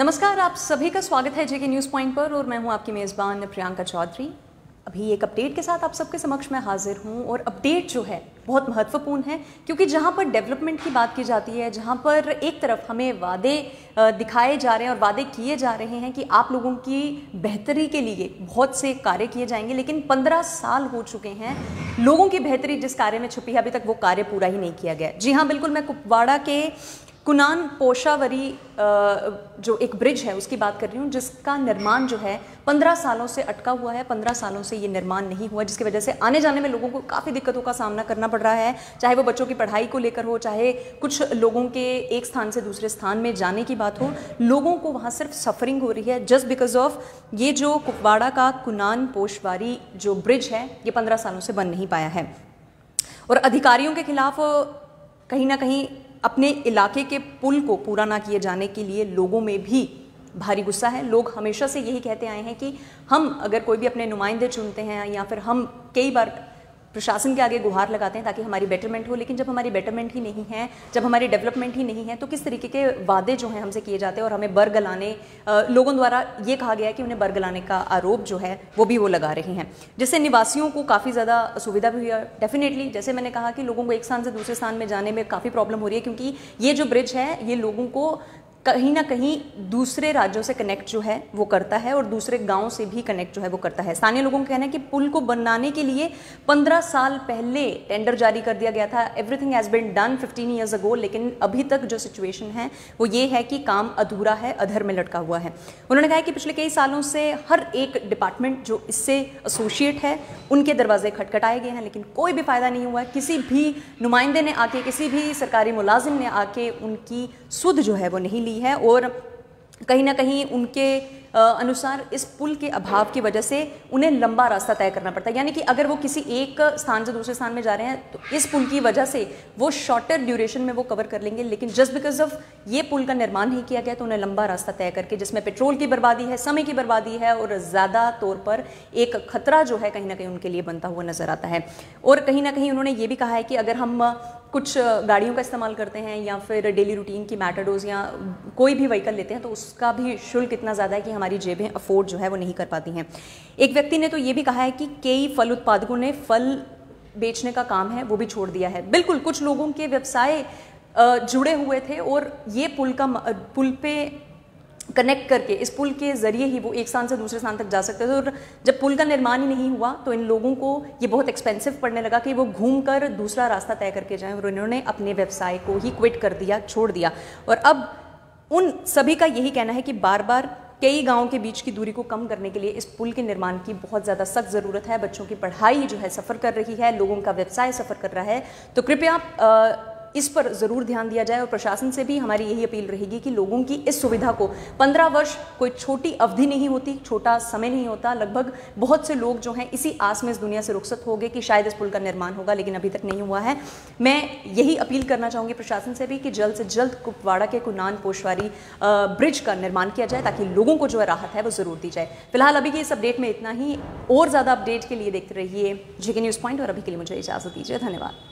नमस्कार, आप सभी का स्वागत है जेके न्यूज़ पॉइंट पर और मैं हूं आपकी मेज़बान प्रियंका चौधरी। अभी एक अपडेट के साथ आप सबके समक्ष मैं हाजिर हूं और अपडेट जो है बहुत महत्वपूर्ण है क्योंकि जहां पर डेवलपमेंट की बात की जाती है, जहां पर एक तरफ हमें वादे दिखाए जा रहे हैं और वादे किए जा रहे हैं कि आप लोगों की बेहतरी के लिए बहुत से कार्य किए जाएंगे, लेकिन 15 साल हो चुके हैं, लोगों की बेहतरी जिस कार्य में छुपी है अभी तक वो कार्य पूरा ही नहीं किया गया। जी हाँ, बिल्कुल, मैं कुपवाड़ा के कुनान पोशावरी जो एक ब्रिज है उसकी बात कर रही हूँ, जिसका निर्माण जो है 15 सालों से अटका हुआ है। 15 सालों से ये निर्माण नहीं हुआ, जिसकी वजह से आने जाने में लोगों को काफ़ी दिक्कतों का सामना करना पड़ रहा है, चाहे वो बच्चों की पढ़ाई को लेकर हो, चाहे कुछ लोगों के एक स्थान से दूसरे स्थान में जाने की बात हो। लोगों को वहाँ सिर्फ सफरिंग हो रही है जस्ट बिकॉज ऑफ ये जो कुपवाड़ा का कुनान पोशवारी जो ब्रिज है ये 15 सालों से बन नहीं पाया है। और अधिकारियों के खिलाफ कहीं ना कहीं अपने इलाके के पुल को पूरा ना किए जाने के लिए लोगों में भी भारी गुस्सा है। लोग हमेशा से यही कहते आए हैं कि हम अगर कोई भी अपने नुमाइंदे चुनते हैं या फिर हम कई बार प्रशासन के आगे गुहार लगाते हैं ताकि हमारी बेटरमेंट हो, लेकिन जब हमारी बेटरमेंट ही नहीं है, जब हमारी डेवलपमेंट ही नहीं है, तो किस तरीके के वादे जो हैं हमसे किए जाते हैं और हमें बरगलाने, लोगों द्वारा ये कहा गया है कि उन्हें बरगलाने का आरोप जो है वो भी वो लगा रहे हैं, जिससे निवासियों को काफ़ी ज़्यादा सुविधा भी हुई है। डेफिनेटली, जैसे मैंने कहा कि लोगों को एक स्थान से दूसरे स्थान में जाने में काफ़ी प्रॉब्लम हो रही है क्योंकि ये जो ब्रिज है ये लोगों को कहीं ना कहीं दूसरे राज्यों से कनेक्ट जो है वो करता है और दूसरे गांव से भी कनेक्ट जो है वो करता है। स्थानीय लोगों का कहना है कि पुल को बनाने के लिए 15 साल पहले टेंडर जारी कर दिया गया था। Everything has been done 15 years ago, लेकिन अभी तक जो सिचुएशन है वो ये है कि काम अधूरा है, अधर में लटका हुआ है। उन्होंने कहा कि पिछले कई सालों से हर एक डिपार्टमेंट जो इससे एसोसिएट है उनके दरवाजे खटखटाए गए हैं, लेकिन कोई भी फायदा नहीं हुआ। किसी भी नुमाइंदे ने आके, किसी भी सरकारी मुलाजिम ने आके उनकी सुध जो है वो नहीं ली है और कहीं ना कहीं उनके अनुसार इस पुल के अभाव की वजह से उन्हें लंबा रास्ता तय करना पड़ता है। यानी कि अगर वो किसी एक स्थान से दूसरे स्थान में जा रहे हैं तो इस पुल की वजह से वो शॉर्टर ड्यूरेशन में वो कवर कर लेंगे, लेकिन जस्ट बिकॉज ऑफ ये पुल का निर्माण नहीं किया गया तो उन्हें लंबा रास्ता तय करके, जिसमें पेट्रोल की बर्बादी है, समय की बर्बादी है और ज़्यादा तौर पर एक खतरा जो है कहीं ना कहीं उनके लिए बनता हुआ नजर आता है। और कहीं ना कहीं उन्होंने ये भी कहा है कि अगर हम कुछ गाड़ियों का इस्तेमाल करते हैं या फिर डेली रूटीन की मैटाडोर्स या कोई भी व्हीकल लेते हैं तो उसका भी शुल्क इतना ज़्यादा है कि हमारी जेबें अफोर्ड जो है वो नहीं कर पाती हैं। एक व्यक्ति ने तो ये भी कहा है कि कई फल उत्पादकों ने फल बेचने का काम है वो भी छोड़ दिया है। बिल्कुल, कुछ लोगों के व्यवसाय जुड़े हुए थे और ये पुल पे कनेक्ट करके, इस पुल के जरिए ही वो एक स्थान से दूसरे स्थान तक जा सकते थे। और जब पुल का निर्माण ही नहीं हुआ तो इन लोगों को ये बहुत एक्सपेंसिव पड़ने लगा कि वो घूमकर दूसरा रास्ता तय करके जाएं और उन्होंने अपने व्यवसाय को ही क्विट कर दिया, छोड़ दिया। और अब उन सभी का यही कहना है कि बार बार कई गांवों के बीच की दूरी को कम करने के लिए इस पुल के निर्माण की बहुत ज़्यादा सख्त ज़रूरत है। बच्चों की पढ़ाई जो है सफ़र कर रही है, लोगों का व्यवसाय सफ़र कर रहा है, तो कृपया इस पर ज़रूर ध्यान दिया जाए। और प्रशासन से भी हमारी यही अपील रहेगी कि लोगों की इस सुविधा को, 15 वर्ष कोई छोटी अवधि नहीं होती, छोटा समय नहीं होता। लगभग बहुत से लोग जो हैं इसी आस में इस दुनिया से रुखसत हो गए कि शायद इस पुल का निर्माण होगा, लेकिन अभी तक नहीं हुआ है। मैं यही अपील करना चाहूँगी प्रशासन से भी कि जल्द से जल्द कुपवाड़ा के कुनान पोशवारी ब्रिज का निर्माण किया जाए ताकि लोगों को जो राहत है वो ज़रूर दी जाए। फिलहाल अभी के इस अपडेट में इतना ही। और ज़्यादा अपडेट के लिए देखते रहिए जेके न्यूज़ पॉइंट और अभी के लिए मुझे इजाज़त दीजिए। धन्यवाद।